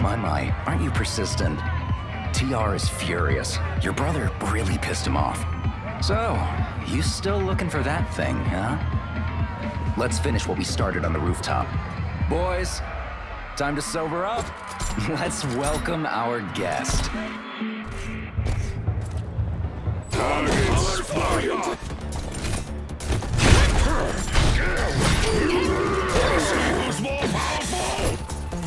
My, aren't you persistent? TR is furious. Your brother really pissed him off. So, you still looking for that thing, huh? Let's finish what we started on the rooftop. Boys, time to sober up. Let's welcome our guest. Targets spotted. Who's more powerful?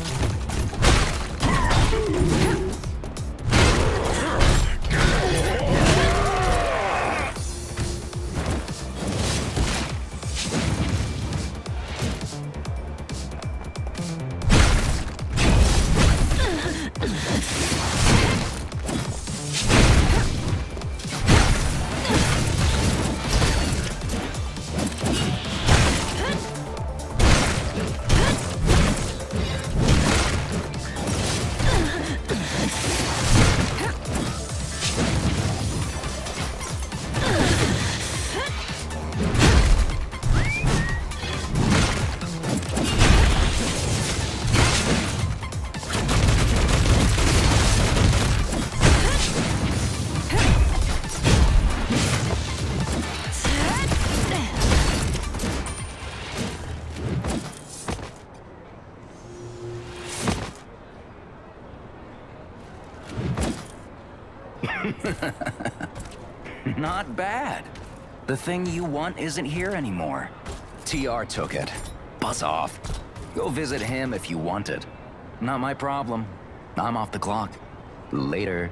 Not bad. The thing you want isn't here anymore. TR took it. Buzz off. Go visit him if you want it. Not my problem. I'm off the clock. Later.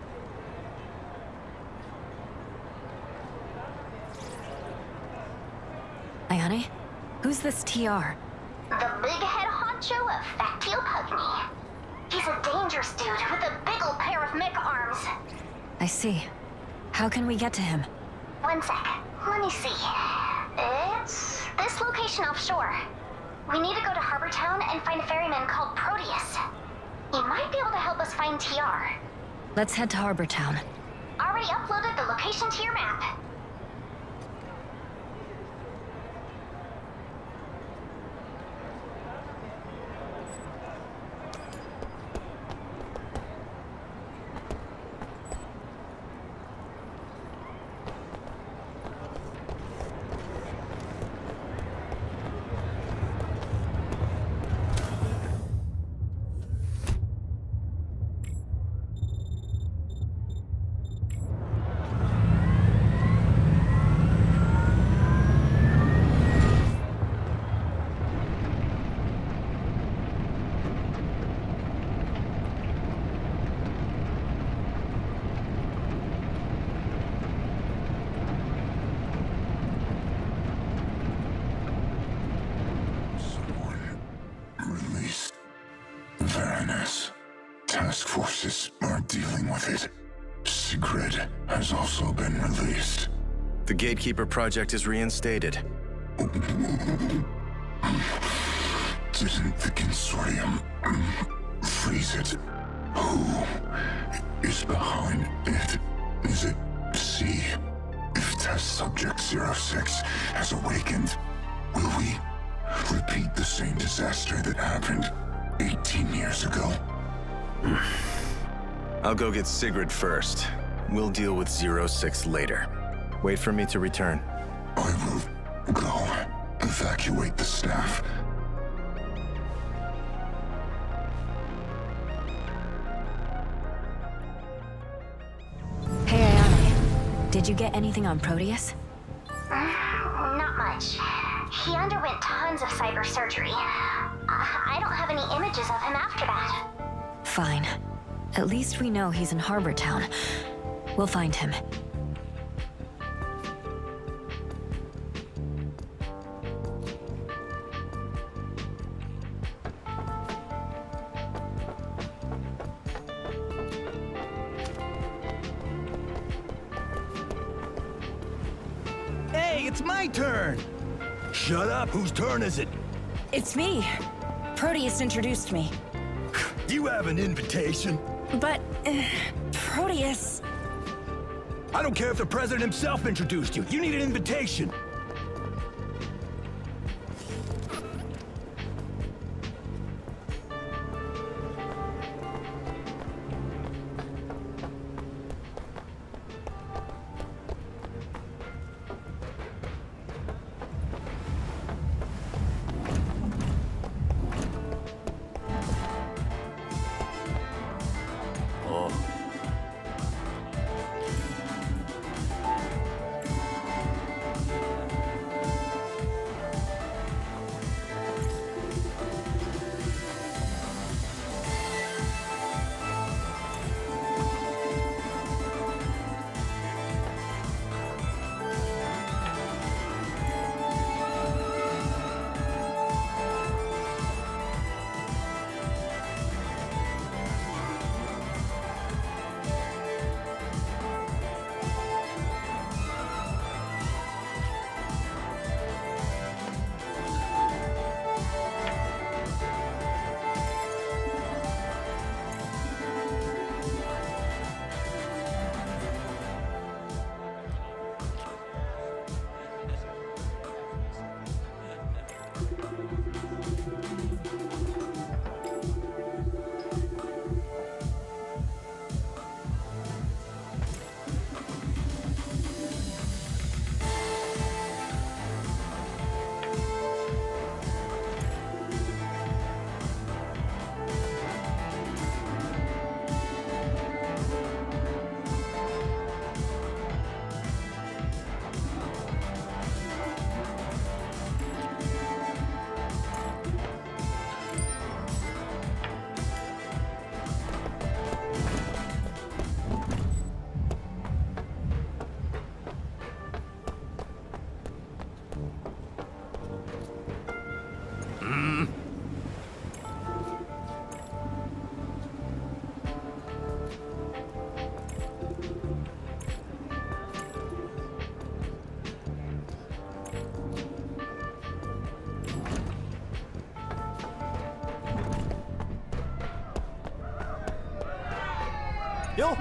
Ayane? Who's this TR? The big head honcho of Factiopugni. He's a dangerous dude with a big ol' pair of mech arms. I see. How can we get to him? One sec. Let me see. It's this location offshore. We need to go to Harbor Town and find a ferryman called Proteus. He might be able to help us find TR. Let's head to Harbor Town. Already uploaded the location to your map. Task forces are dealing with it. Sigrid has also been released. The Gatekeeper project is reinstated. Didn't the consortium freeze it? Who is behind it? Is it C? If test subject 06 has awakened, will we repeat the same disaster that happened 18 years ago? I'll go get Sigrid first. We'll deal with 06 later. Wait for me to return. I will go evacuate the staff. Hey, Ayane. Did you get anything on Proteus? Not much. He underwent tons of cyber surgery. I don't have any images of him after that. Fine. At least we know he's in Harbor Town. We'll find him. Hey, it's my turn! Shut up, whose turn is it? It's me. Proteus introduced me. You have an invitation. But, Proteus... I don't care if the president himself introduced you. You need an invitation. Yo!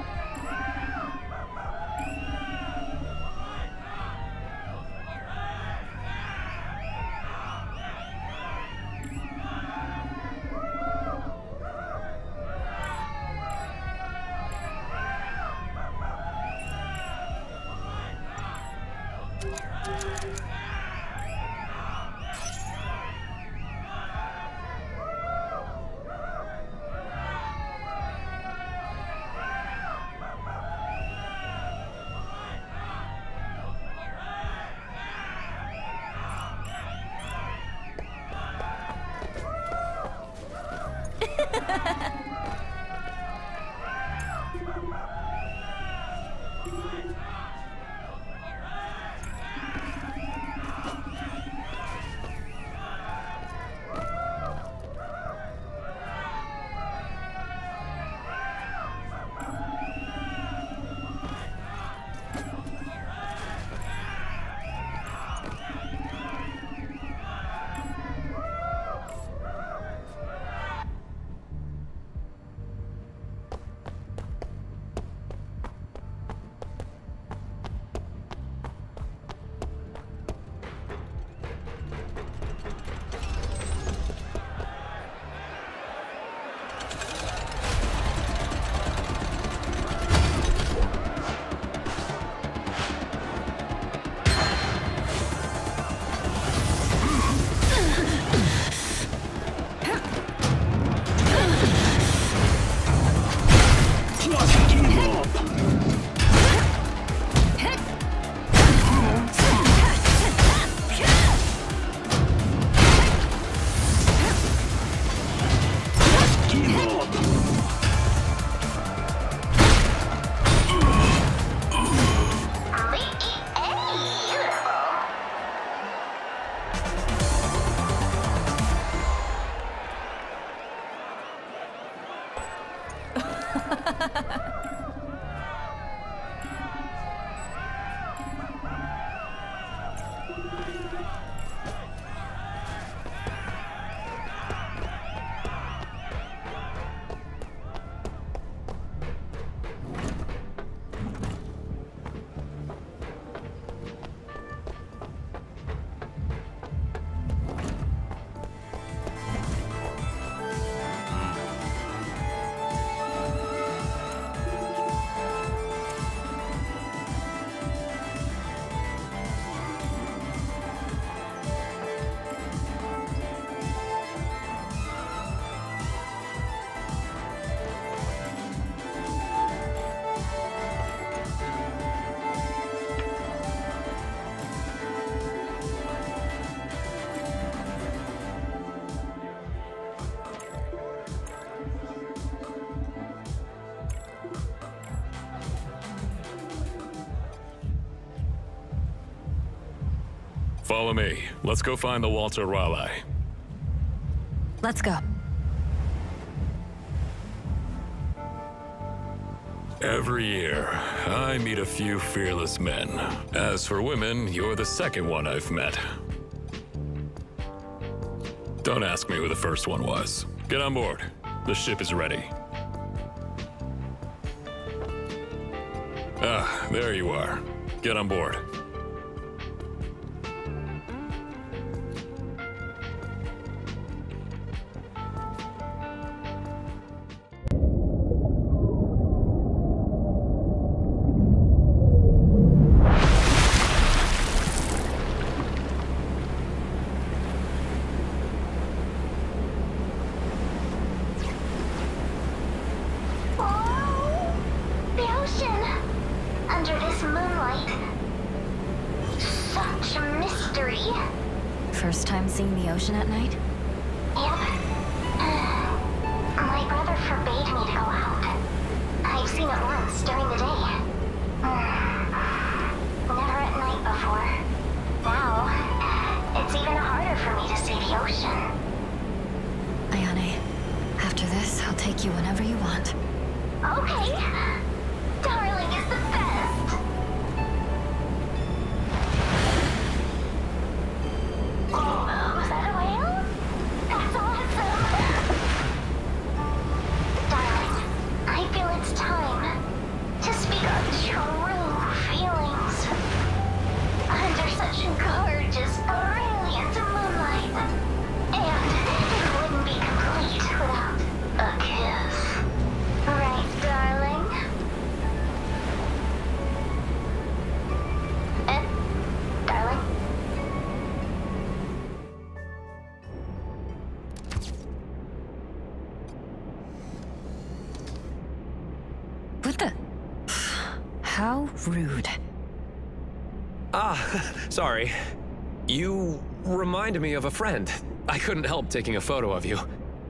Follow me. Let's go find the Walter Raleigh. Let's go. Every year, I meet a few fearless men. As for women, you're the second one I've met. Don't ask me who the first one was. Get on board. The ship is ready. Ah, there you are. Get on board. First time seeing the ocean at night? Yep. My brother forbade me to go out. I've seen it once during the day. Never at night before. Now, it's even harder for me to see the ocean. location. Ayane, after this, I'll take you whenever you want. Okay. Darling is the best. Was that a whale? That's awesome. Darling, I feel it's time to speak our true feelings. Under such gorgeous, brilliant moonlight. And it wouldn't be complete without a kiss. Right, darling? Darling? What the? How rude. Sorry. You remind me of a friend. I couldn't help taking a photo of you.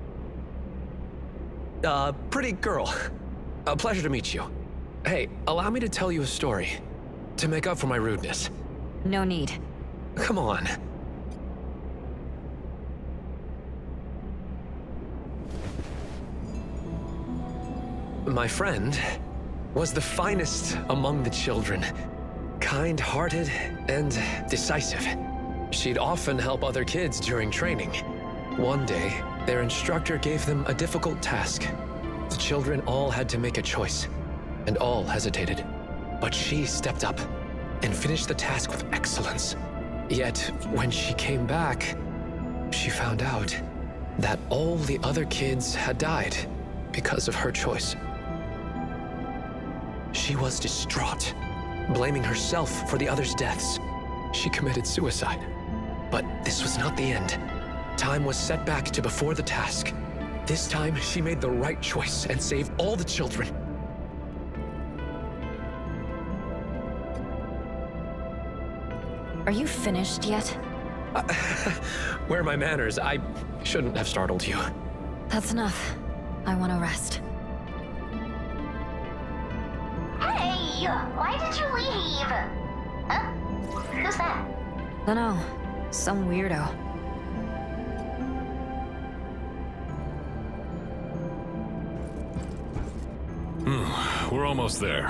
Pretty girl. A pleasure to meet you. Hey, allow me to tell you a story. To make up for my rudeness. No need. Come on. My friend was the finest among the children. Kind-hearted and decisive. She'd often help other kids during training. One day, their instructor gave them a difficult task. The children all had to make a choice, and all hesitated. But she stepped up and finished the task with excellence. Yet, when she came back, she found out that all the other kids had died because of her choice. She was distraught, blaming herself for the others' deaths. She committed suicide. But this was not the end. Time was set back to before the task. This time, she made the right choice and saved all the children. Are you finished yet? Where are my manners? I shouldn't have startled you. That's enough. I want to rest. Hey! Why did you leave? Huh? Who's that? Dunno. Some weirdo. We're almost there.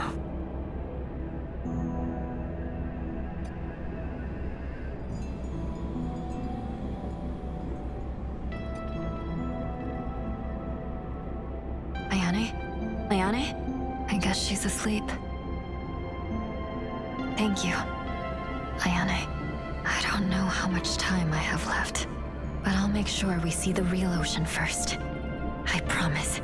Ayane? Ayane? I guess she's asleep. Thank you, Ayane. I don't know how much time I have left, but I'll make sure we see the real ocean first. I promise.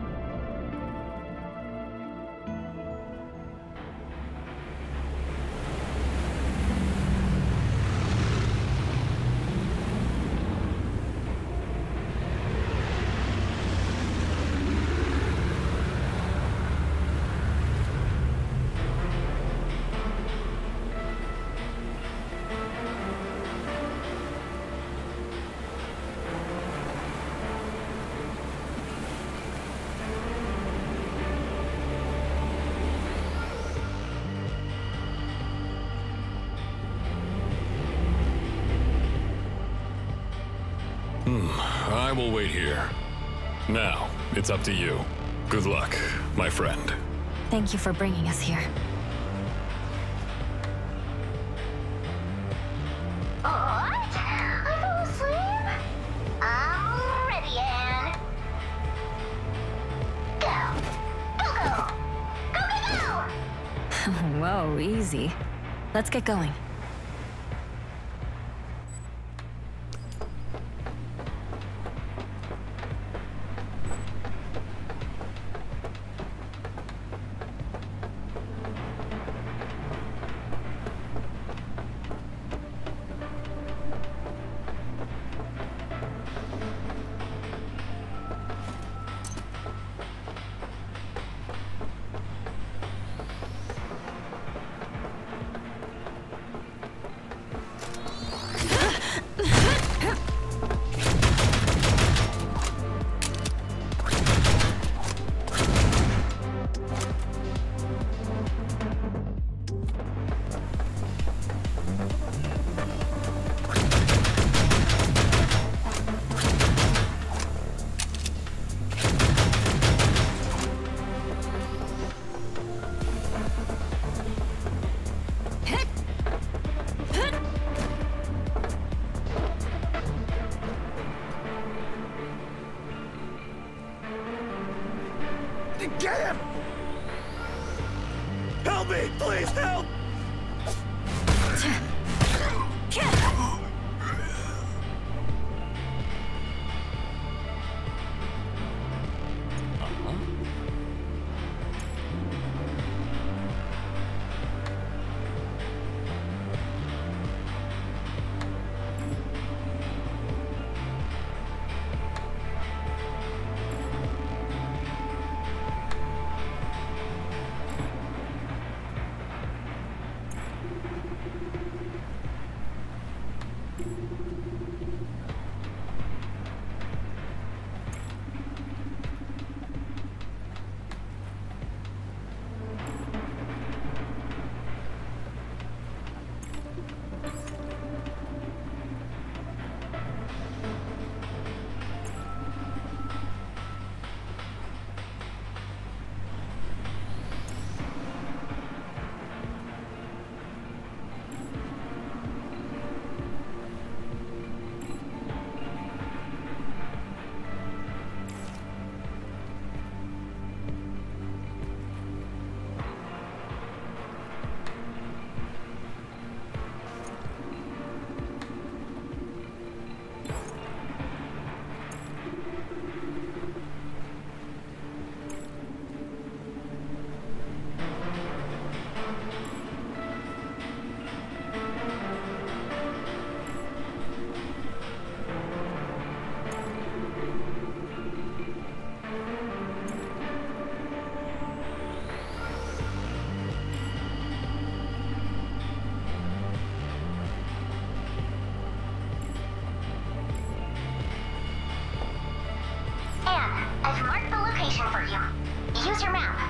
I will wait here. Now, it's up to you. Good luck, my friend. Thank you for bringing us here. What? I fell asleep? I'm ready, Anne. Go! Go, go, go! Whoa, easy. Let's get going. fucking get him! Help me! Please help! I've marked the location for you. Use your map.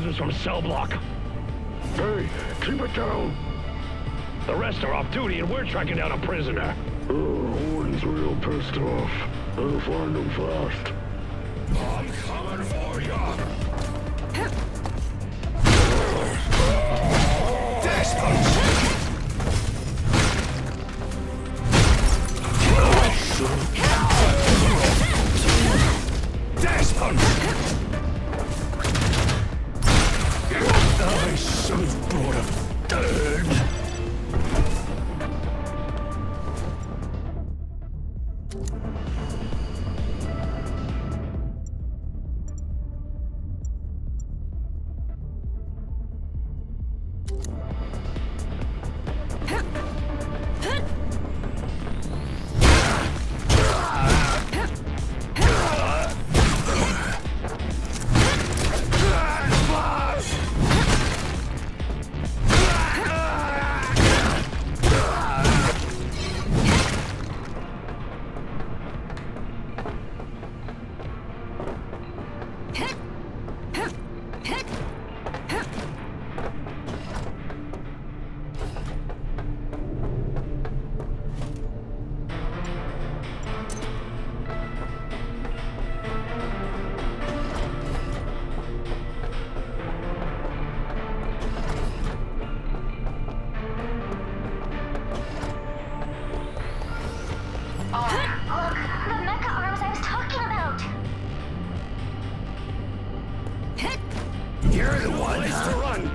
prisoners from cell block. Hey, keep it down. The rest are off duty and we're tracking down a prisoner. Horn's real pissed off. I'll find him fast. I'm coming for ya. Dash punch! Dash punch! I should have brought a third. You're the one to run.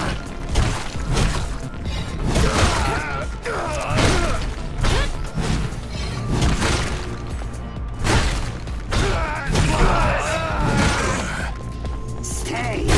Stay.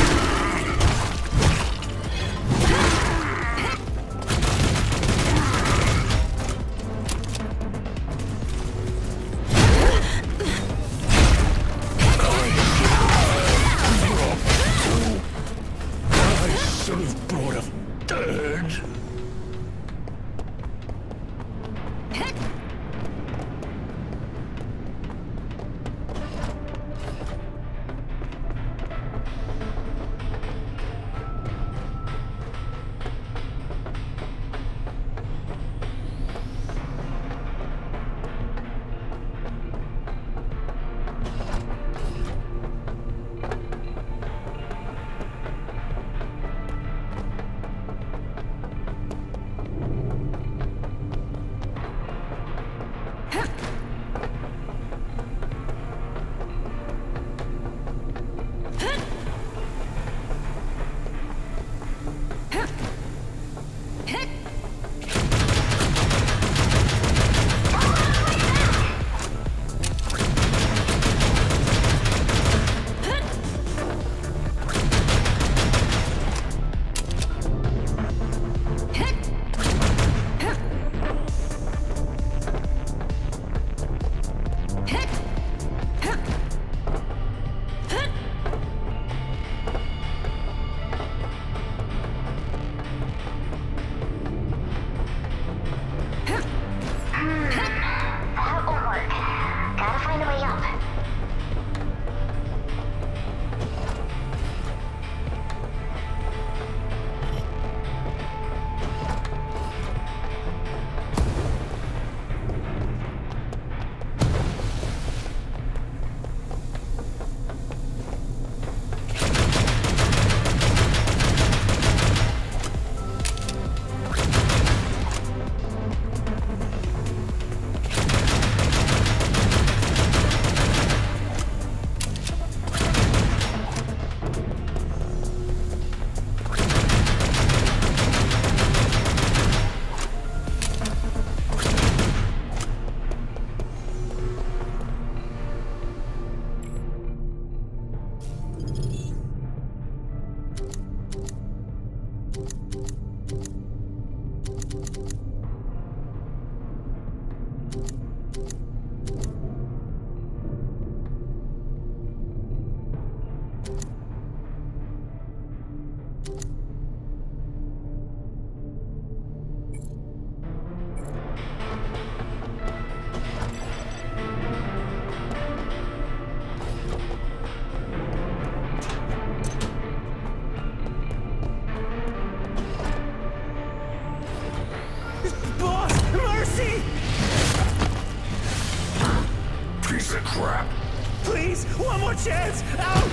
Piece of crap. Please, one more chance! Out!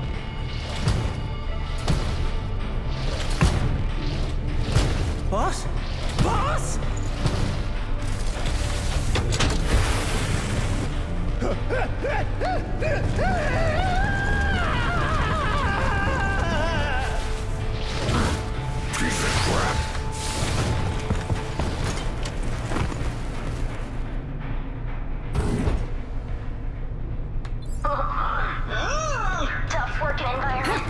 Boss? Boss? Piece of crap. Tough working environment.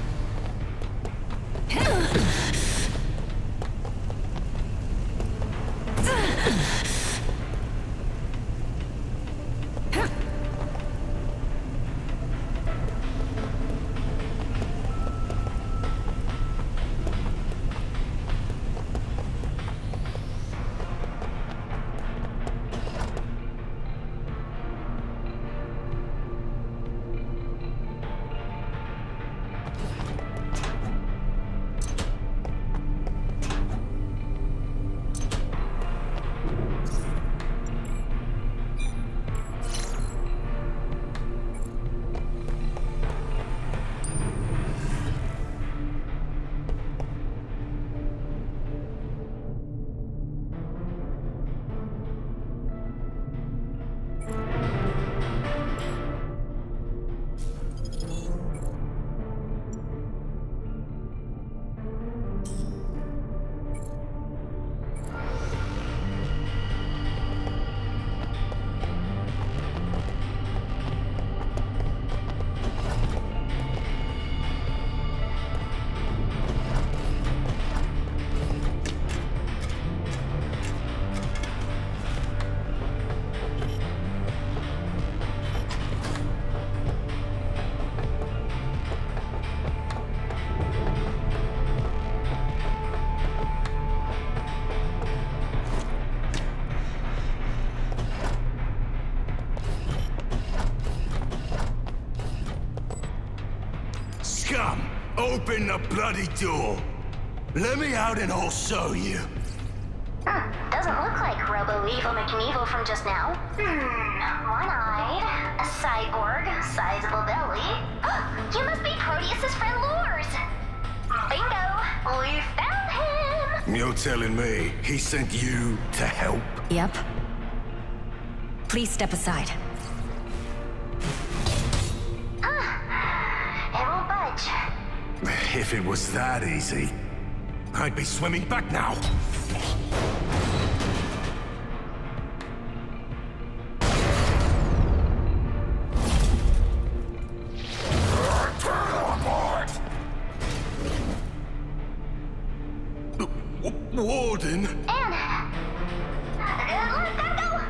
Scum! Open the bloody door! Let me out and I'll show you. Doesn't look like Robo-Evil McNevil from just now. One-eyed, a cyborg, sizable belly. You must be Proteus's friend Lors! Bingo! We found him! You're telling me he sent you to help? Yep. Please step aside. It won't budge. If it was that easy, I'd be swimming back now. Warden? And... let that go!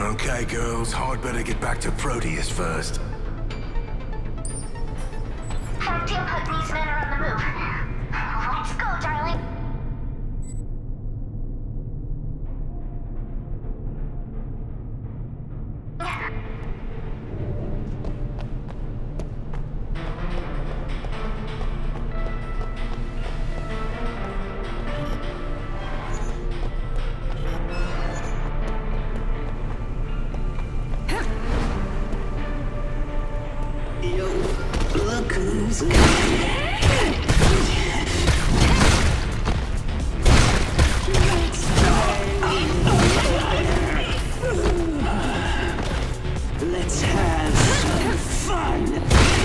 Okay, girls, I'd better get back to Proteus first. Fact input, these men are on the move. Let's go, darling. Look who's Let's have some fun.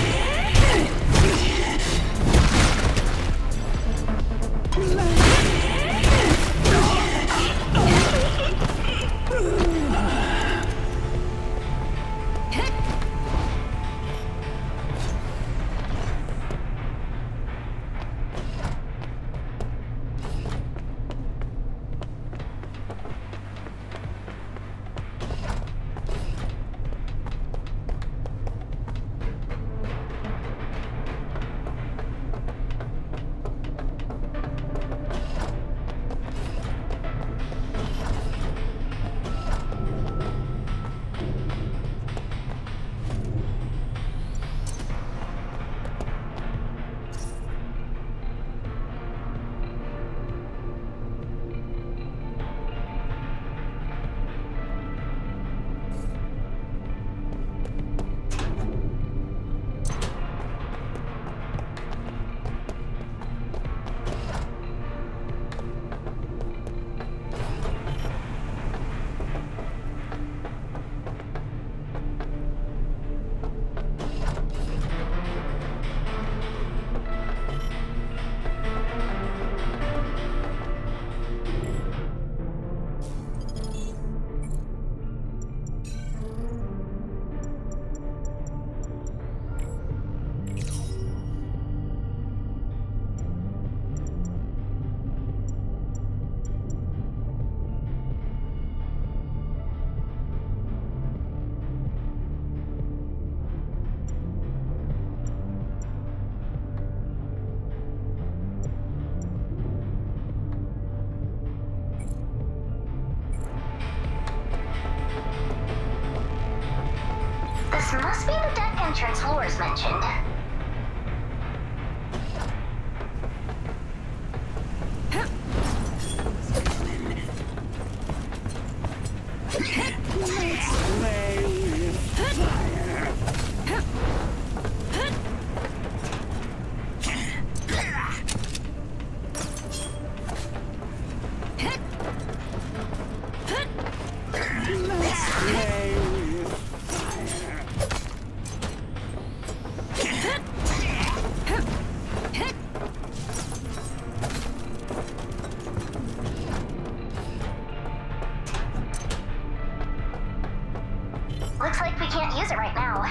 This must be the deck entrance Lors mentioned. Looks like we can't use it right now.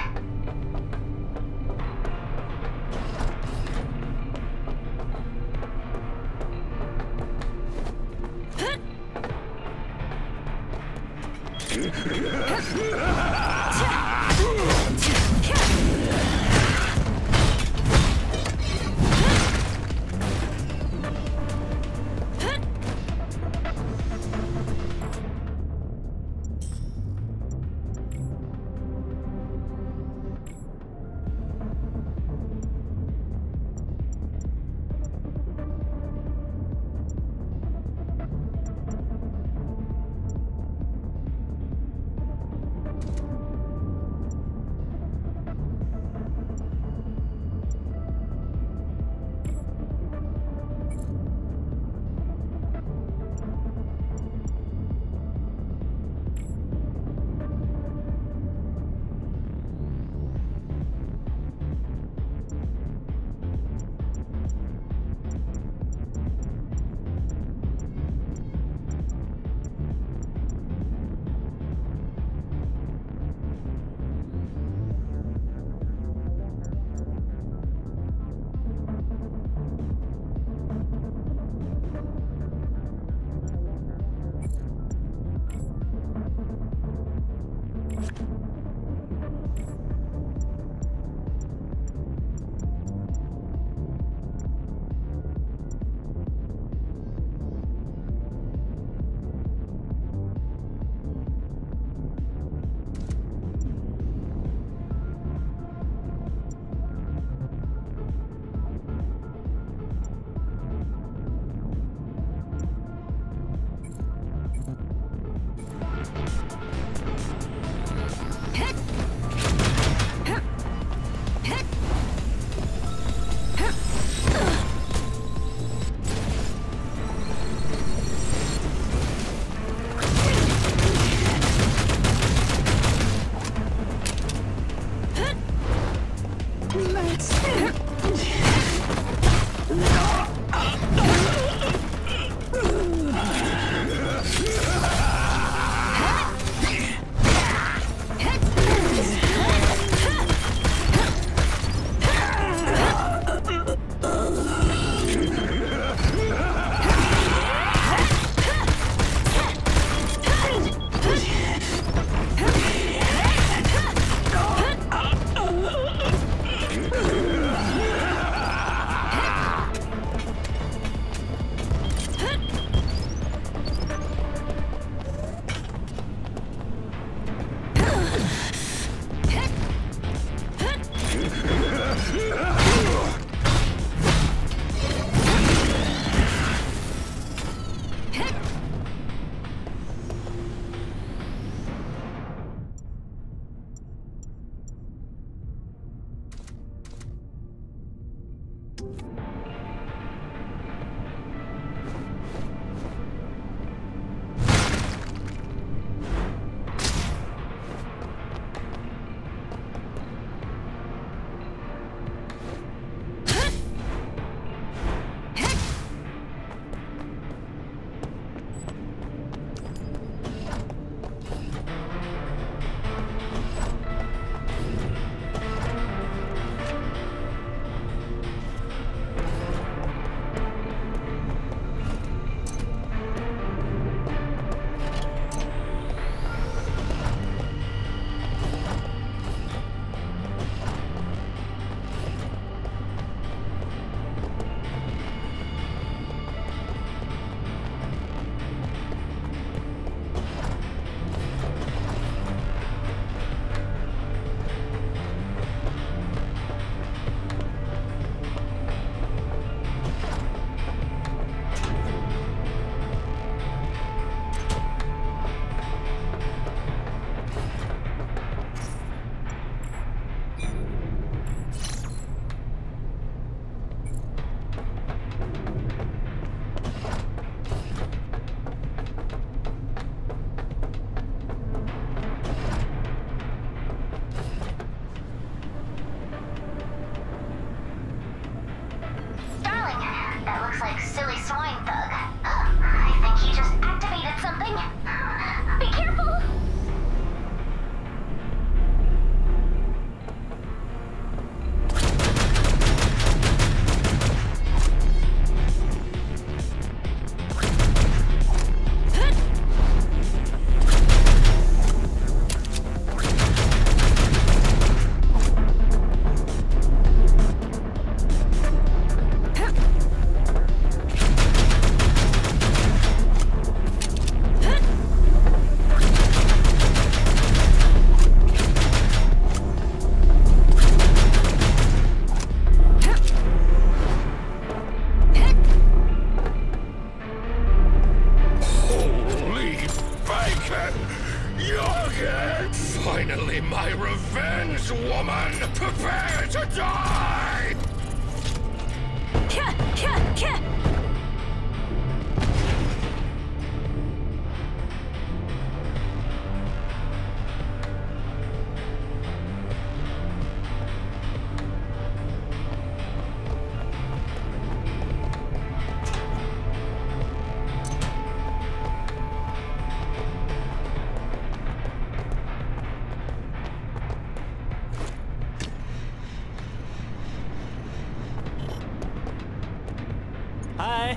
Hi.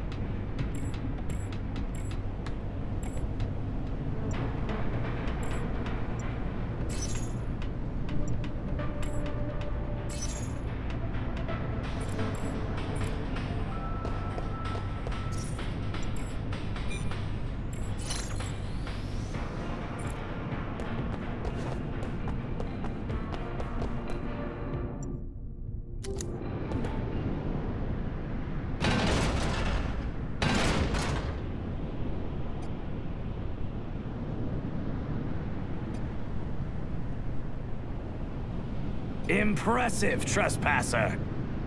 Impressive, trespasser.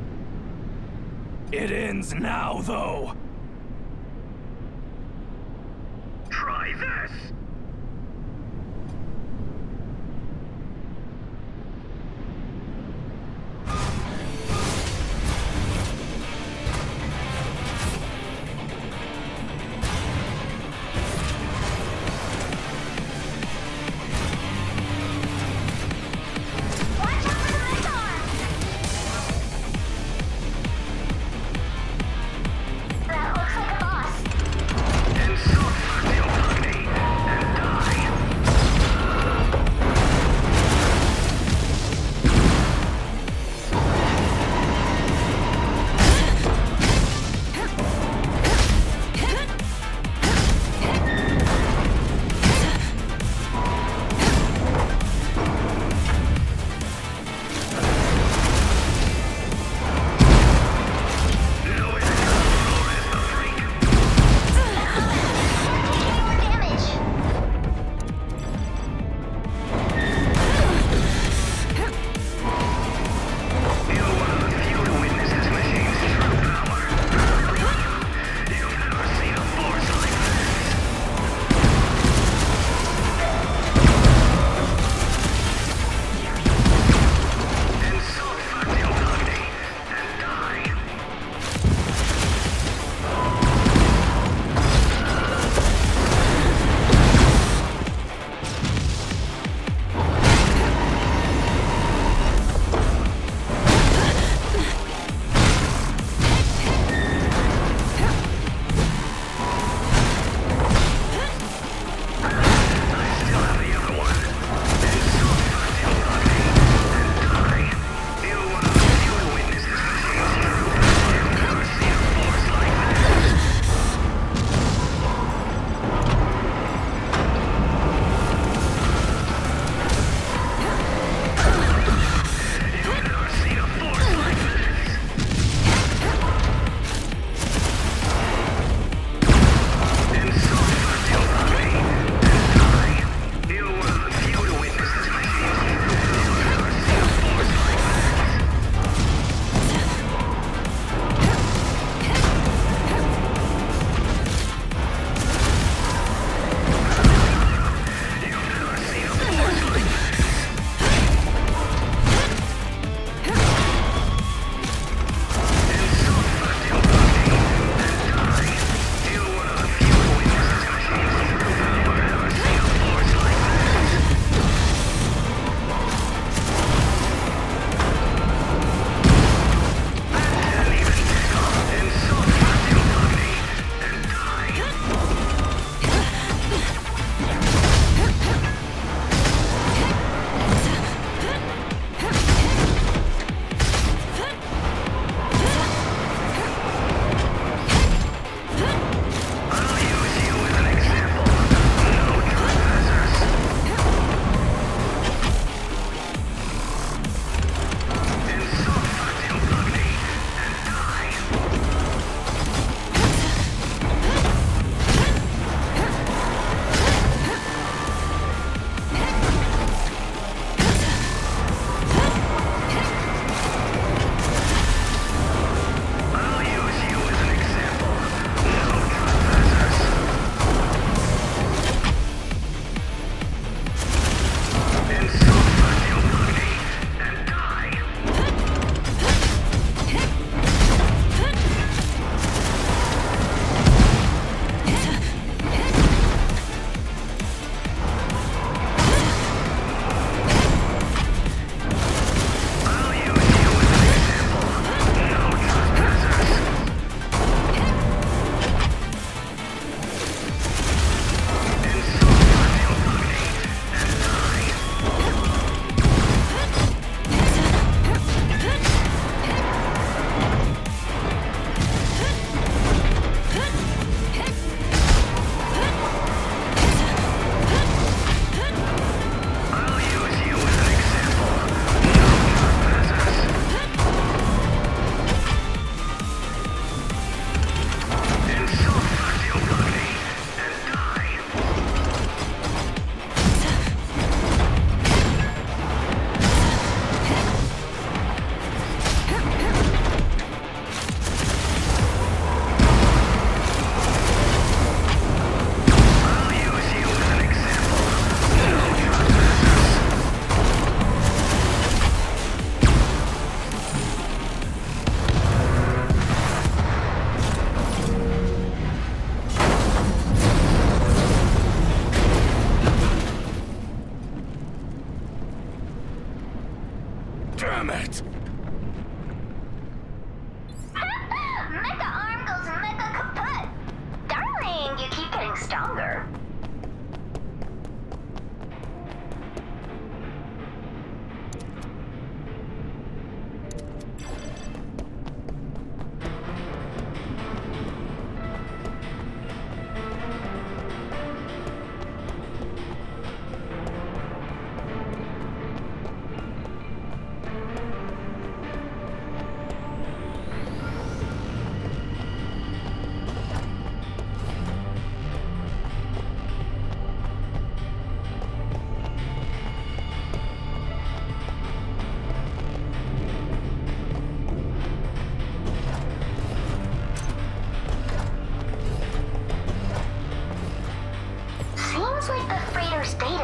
It ends now, though. Try this! That looks like a boss. And so, the autonomy.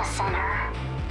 center.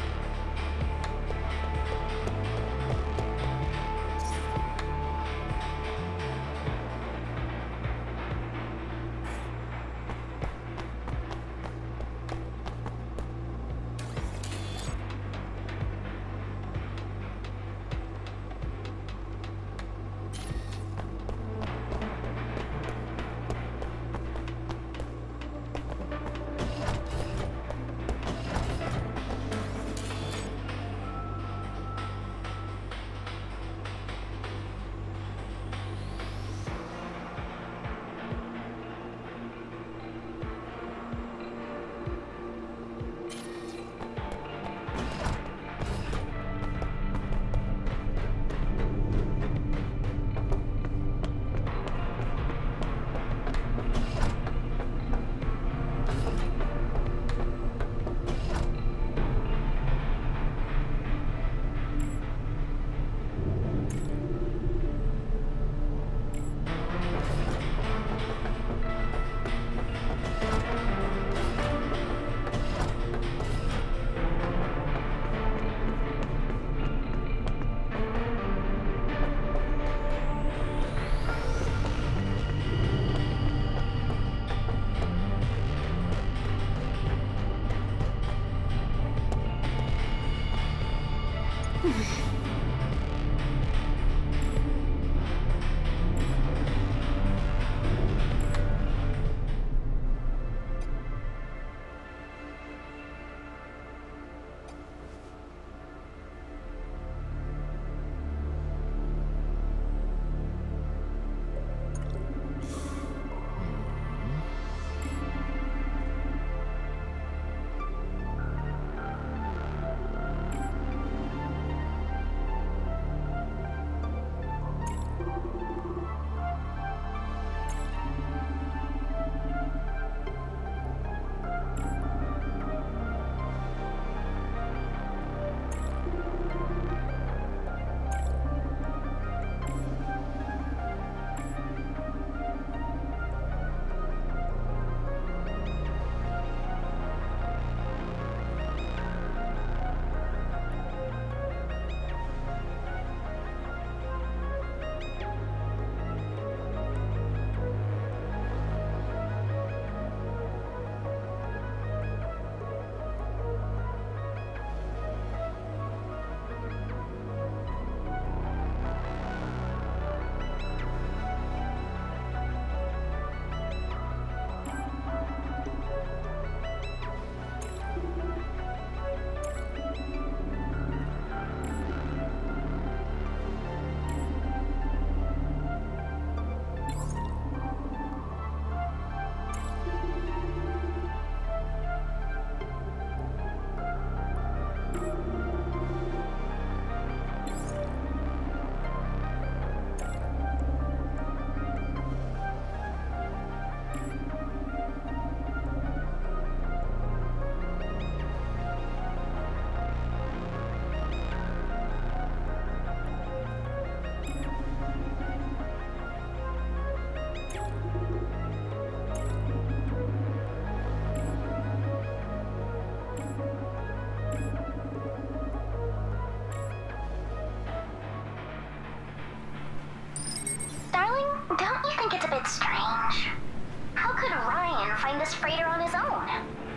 Strange. How could Ryan find this freighter on his own?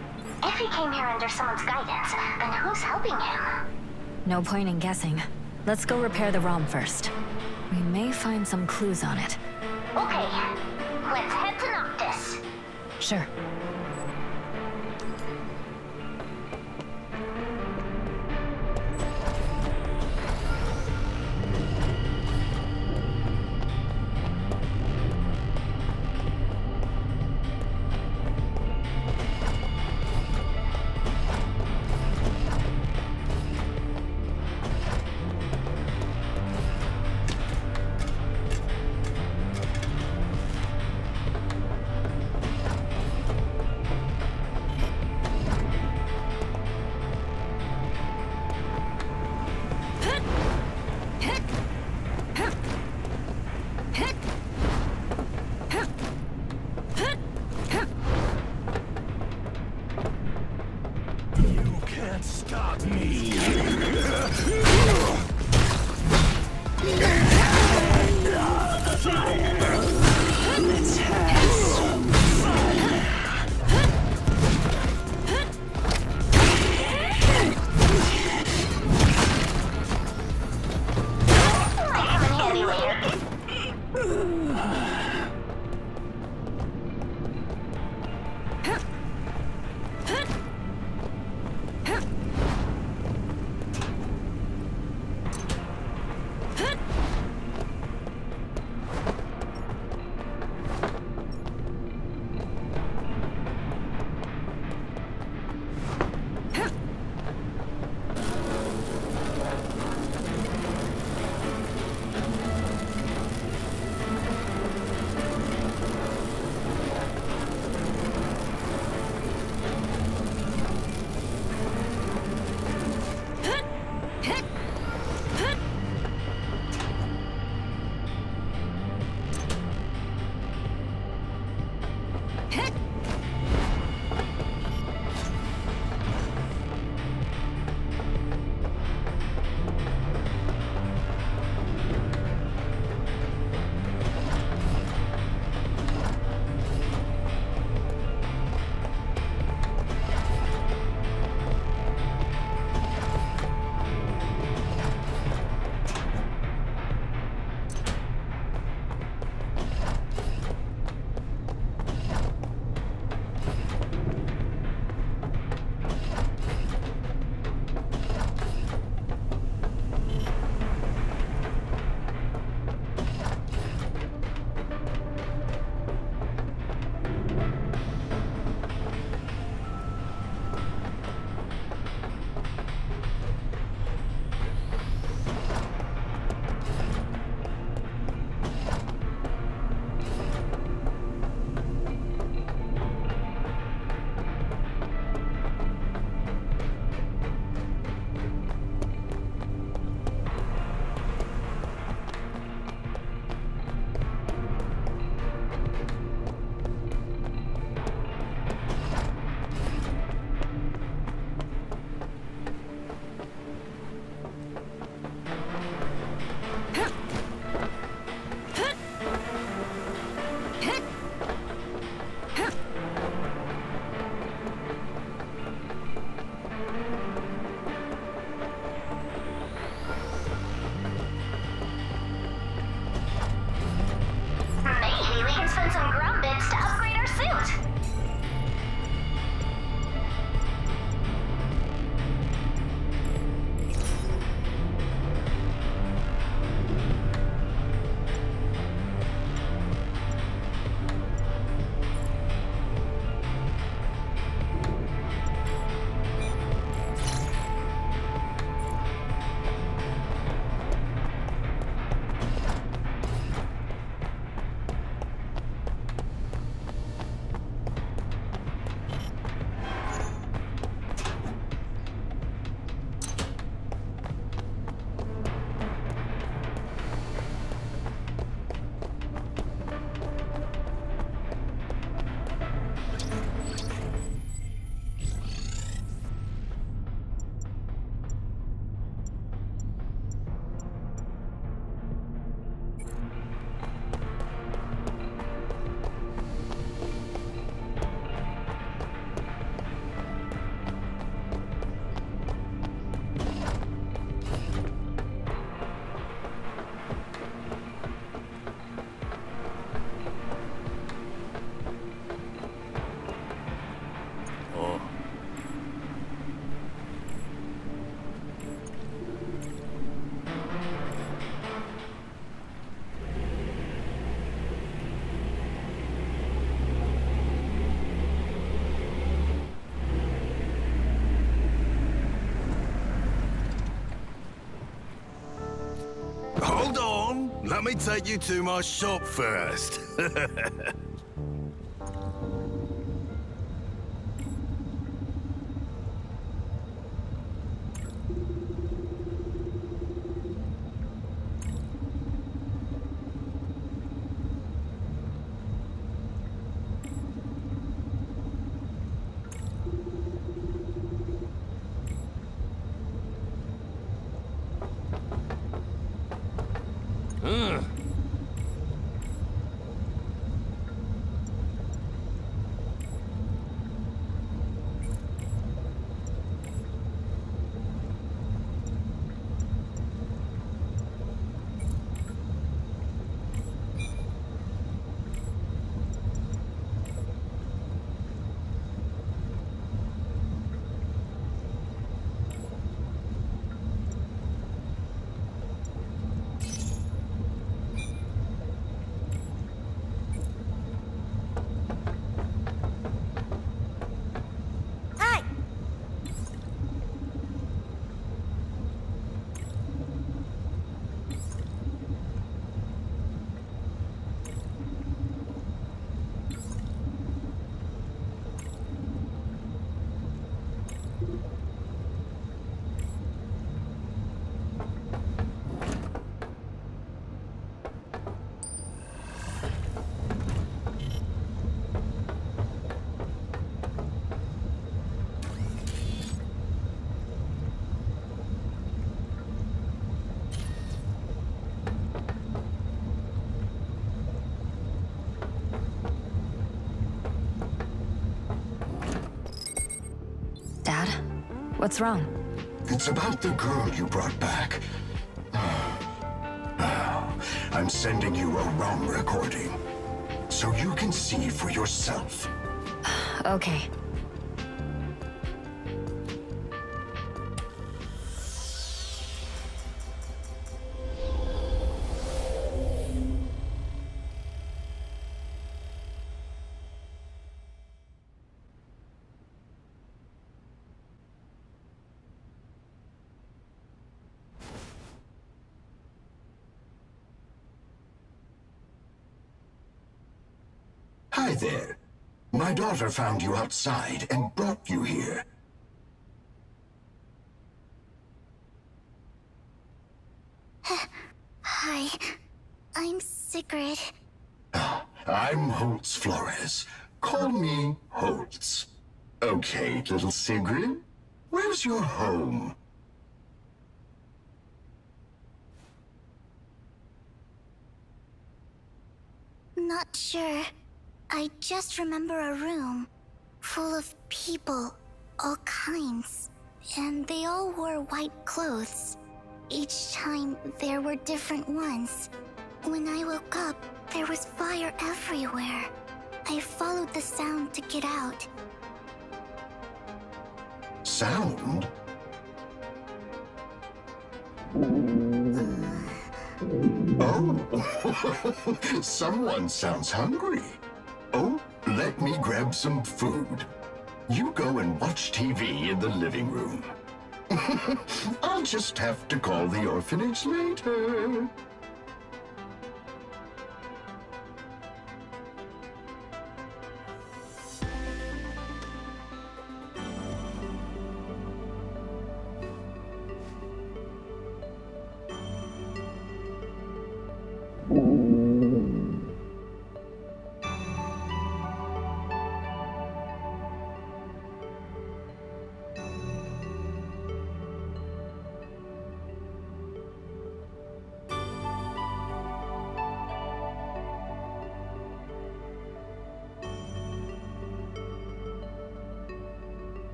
If he came here under someone's guidance, then who's helping him? No point in guessing. Let's go repair the ROM first. We may find some clues on it. Okay, let's head to Noctis. Sure. Let me take you to my shop first. Dad? What's wrong? It's about the girl you brought back. I'm sending you a ROM recording, so you can see for yourself. Okay. Hi there. My daughter found you outside and brought you here. Hi, I'm Sigrid. I'm Holtz Flores. Call me Holtz. Okay, little Sigrid. Where's your home? Not sure. I just remember a room full of people, all kinds, and they all wore white clothes. Each time there were different ones. When I woke up, there was fire everywhere. I followed the sound to get out. Sound? Oh, someone sounds hungry. Oh, let me grab some food. You go and watch TV in the living room. I'll just have to call the orphanage later.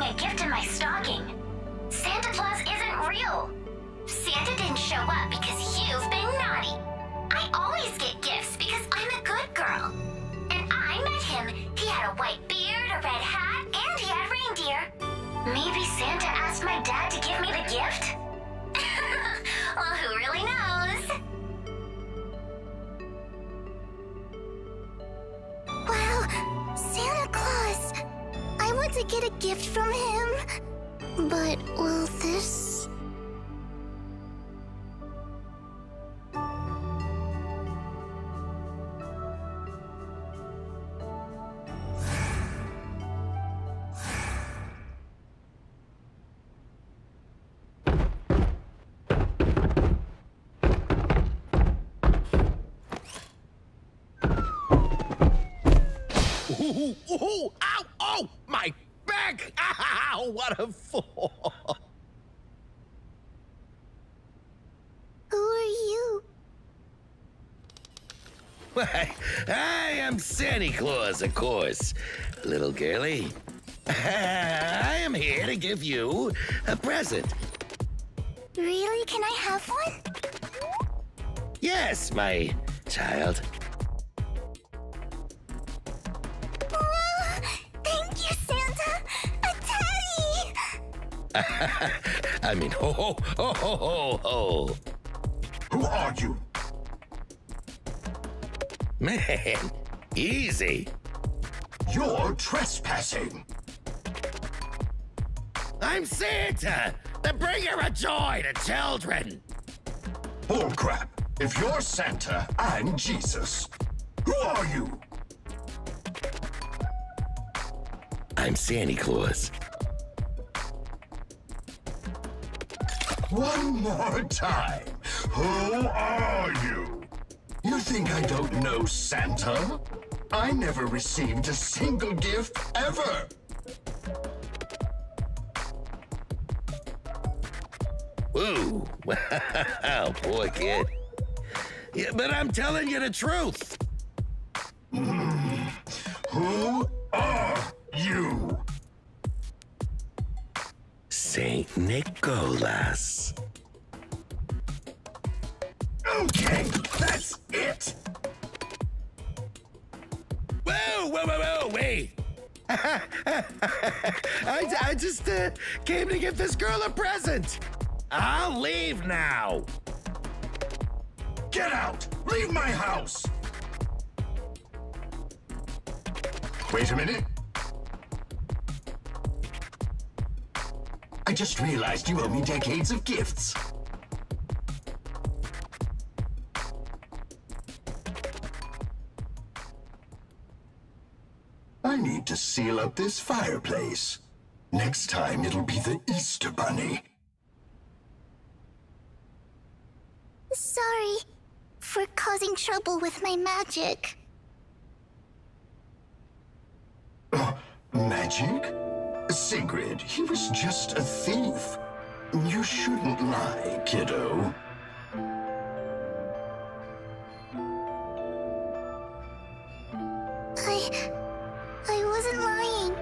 a gift in my stocking. Santa Claus isn't real. Santa didn't show up because you've been naughty. I always get gifts because I'm a good girl. And I met him. He had a white beard, a red hat, and he had reindeer. Maybe Santa asked my dad to give me the gift? Well, who really knows? Wow, Santa Claus! I want to get a gift from him. But will this... Ooh, ow, oh, my back! Ow, what a fool! Who are you? Why, I am Santa Claus, of course, little girlie. I am here to give you a present. Really? Can I have one? Yes, my child. Thank you, Santa! A teddy! I mean, ho, ho, ho, ho, ho, ho. Who are you? Man, easy. You're trespassing. I'm Santa, the bringer of joy to children. Bullcrap. If you're Santa, I'm Jesus. Who are you? I'm Santa Claus. One more time. Who are you? You think I don't know Santa? I never received a single gift ever. Ooh, wow, poor kid. Yeah, but I'm telling you the truth. Who are you? Saint Nicholas. Okay, that's it. Whoa, wait. I just came to give this girl a present. I'll leave now. Get out! Leave my house! Wait a minute. I just realized you owe me decades of gifts. I need to seal up this fireplace. Next time it'll be the Easter Bunny. Sorry for causing trouble with my magic. Magic? Sigrid, he was just a thief. You shouldn't lie, kiddo. I wasn't lying.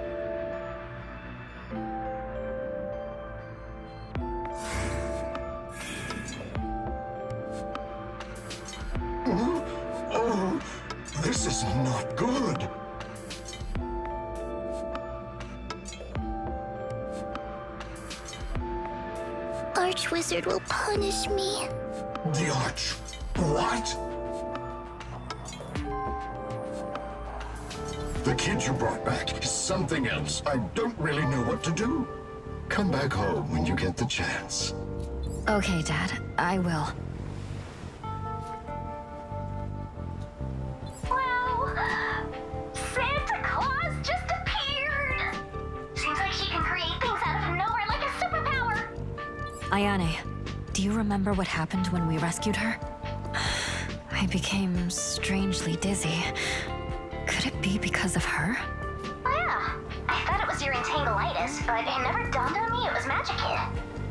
Oh, this is not good. Archwizard will punish me. The Arch... what? The kid you brought back is something else. I don't really know what to do. Come back home when you get the chance. Okay, Dad. I will. Wow! Santa Claus just appeared! Seems like he can create things out of nowhere like a superpower! Ayane, do you remember what happened when we rescued her? I became strangely dizzy. Could it be because of her? Oh yeah, I thought it was your entanglitis, but it never dawned on me it was Magic Kid.